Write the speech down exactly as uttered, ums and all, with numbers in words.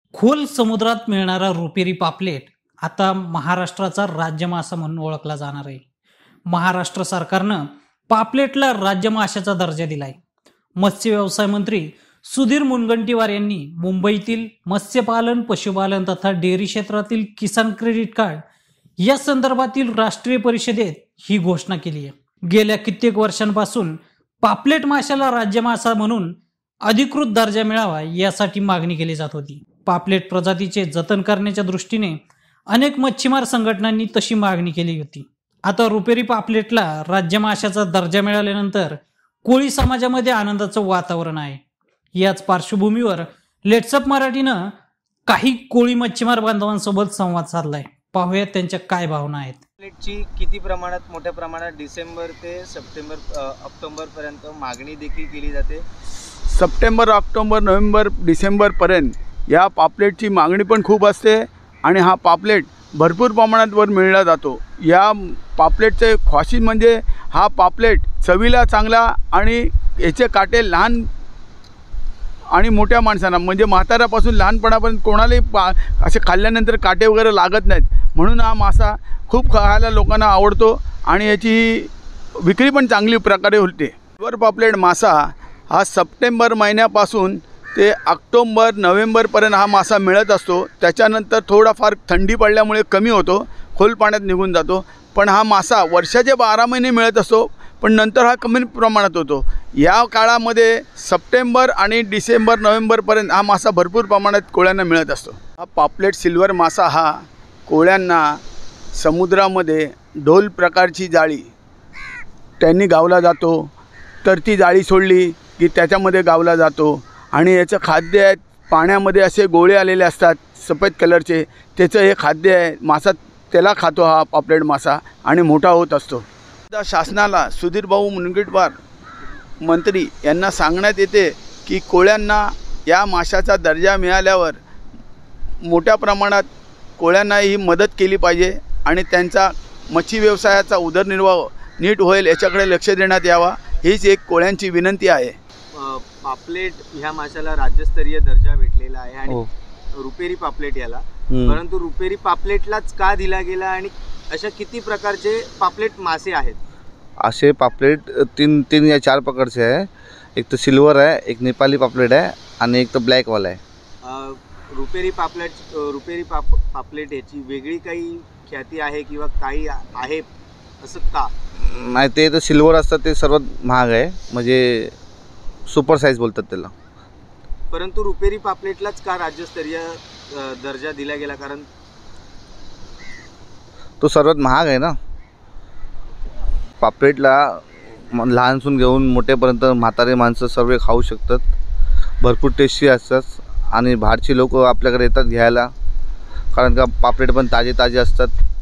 खोल समुद्रात मिळणारा रुपेरी पापलेट आता महाराष्ट्राचा राज्य मासा म्हणून ओळखला जाणार आहे. महाराष्ट्र सरकारनं पापलेटला राज्य माशाचा दर्जा दिलाय. मत्स्य व्यवसाय मंत्री सुधीर मुनगंटीवार यांनी मुंबईतील मत्स्यपालन, पशुपालन तथा डेअरी क्षेत्रातील किसान क्रेडिट कार्ड या संदर्भातील राष्ट्रीय परिषदेत ही घोषणा केली आहे. गेल्या कित्येक वर्षांपासून पापलेट माशाला राज्य मासा म्हणून अधिकृत दर्जा मिळावा यासाठी मागणी केली जात होती. पापलेट प्रजातीचे जतन करण्याच्या दृष्टीने अनेक मच्छीमार संघटनांनी तशी मागणी केली होती. आता रुपेरी पापलेटला राज्य माशाचा दर्जा मिळाल्यानंतर कोळी समाजामध्ये आनंदाचं वातावरण आहे. याच पार्श्वभूमीवर लेट्सअप मराठीनं काही कोळी मच्छीमार बांधवांसोबत संवाद साधलाय. पाहूयात त्यांच्या काय भावना आहेत. पापलेटची किती प्रमाणात, मोठ्या प्रमाणात डिसेंबर ते सप्टेंबर ऑक्टोबर पर्यंत मागणी देखील केली जाते. सप्टेंबर, ऑक्टोबर, नोव्हेंबर, डिसेंबरपर्यंत या पापलेटची मागणी पण खूप असते आणि हा पापलेट भरपूर प्रमाणात वर मिळला जातो. या पापलेटचे खासियत म्हणजे हा पापलेट चवीला चांगला आणि याचे काटे लहान आणि मोठ्या माणसांना म्हणजे म्हाताऱ्यापासून लहानपणापर्यंत कोणालाही पा असे खाल्ल्यानंतर काटे वगैरे लागत नाहीत. म्हणून हा मासा खूप खायला लोकांना आवडतो आणि याची विक्री पण चांगली प्रकारे होते. सिल्वर पापलेट मासा हा सप्टेंबर महिन्यापासून ते ऑक्टोबर, नोव्हेंबरपर्यंत हा मासा मिळत असतो. त्याच्यानंतर थोडाफार थंडी पडल्यामुळे कमी होतो, खोल पाण्यात निघून जातो. पण हा मासा वर्षाचे बारा महिने मिळत असतो, पण नंतर हा कमी प्रमाणात होतो. या काळामध्ये सप्टेंबर आणि डिसेंबर, नोव्हेंबरपर्यंत हा मासा भरपूर प्रमाणात कोळ्यांना मिळत असतो. हा पापलेट सिल्वर मासा हा कोळ्यांना समुद्रामध्ये ढोल प्रकारची जाळी त्यांनी गावला जातो, तर ती जाळी सोडली की त्याच्यामध्ये गावला जातो. आणि याचं खाद्य आहे, पाण्यामध्ये असे गोळे आलेले असतात सफेद कलरचे, त्याचं हे खाद्य आहे. मासा त्याला खातो हा पापलेट मासा आणि मोठा होत असतो. शासनाला सुधीर भाऊ मुनगंटीवार मंत्री यांना सांगण्यात येते की कोळ्यांना या माशाचा दर्जा मिळाल्यावर मोठ्या प्रमाणात कोळ्यांना ही मदत केली पाहिजे आणि त्यांचा मच्छी व्यवसायाचा उदरनिर्वाह नीट होईल याच्याकडे लक्ष देण्यात यावा, हीच एक कोळ्यांची विनंती आहे. पापलेट ह्या माशाला राज्यस्तरीय दर्जा भेटलेला आहे आणि रुपेरी पापलेट याला, परंतु रुपेरी पापलेटलाच का दिला गेला आणि अशा किती प्रकारचे पापलेट मासे आहेत? असे पापलेट तीन तीन या चार प्रकारचे आहे. एक तर सिल्वर आहे, एक नेपाली पापलेट आहे आणि एक तर ब्लॅकवाला आहे. रुपेरी पापलेट रुपेरी पाप पापलेट याची वेगळी काही ख्याती आहे किंवा काही आहे असं का? नाही, ते तर सिल्वर असतात ते सर्वात महाग आहे, म्हणजे सुपर साईज बोलतात त्याला. परंतु रुपेरी पापलेटलाच का राज्यस्तरीय दर्जा दिला गेला? कारण तो सर्वात महाग आहे ना. पापलेटला लहानसून घेऊन मोठेपर्यंत म्हातारे माणसं सर्व खाऊ शकतात. भरपूर टेस्टी असतात आणि बाहेरची लोक आपल्याकडे येतात घ्यायला, कारण का पापलेट पण ताजे ताजे असतात.